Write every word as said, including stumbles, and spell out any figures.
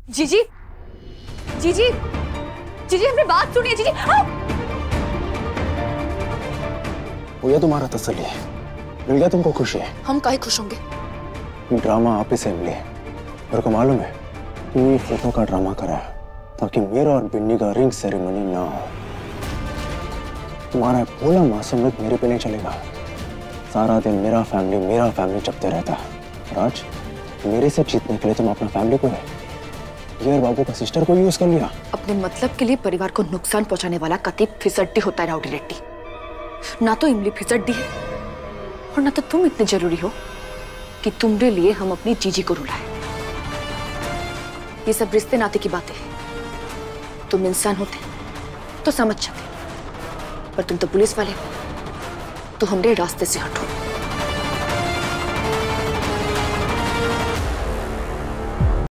जीजी, जीजी, जीजी अपनी बात सुनिए जीजी। वो ये तुम्हारा तसल्ली है, मिल गया तुमको खुशी है? हम काहे खुश होंगे? ड्रामा आप ही से मिली है। मेरे को मालूम है तू ये फोटो का ड्रामा करा है ताकि मेरा और बिन्नी का रिंग सेरेमनी ना हो। तुम्हारा भोला मासूम लुक मेरे पे नहीं चलेगा। सारा दिन मेरा फैमिली मेरा फैमिली चपते रहता है। और आज मेरे से जीतने के लिए तुम अपना फैमिली को है ये बाबू का सिस्टर को यूज कर लिया। अपने मतलब के लिए परिवार को नुकसान पहुंचाने वाला कतीब फिसड्डी होता है राउडी रेड्डी। ना तो इमली फिसड्डी है और ना तो तुम इतने जरूरी हो कि तुम्हारे लिए हम अपनी जीजी को रुलाए। ये सब रिश्ते नाते की बातें हैं। तुम इंसान होते तो समझ जाते, पर तुम तो पुलिस वाले हो, तो हमरे रास्ते से हटो।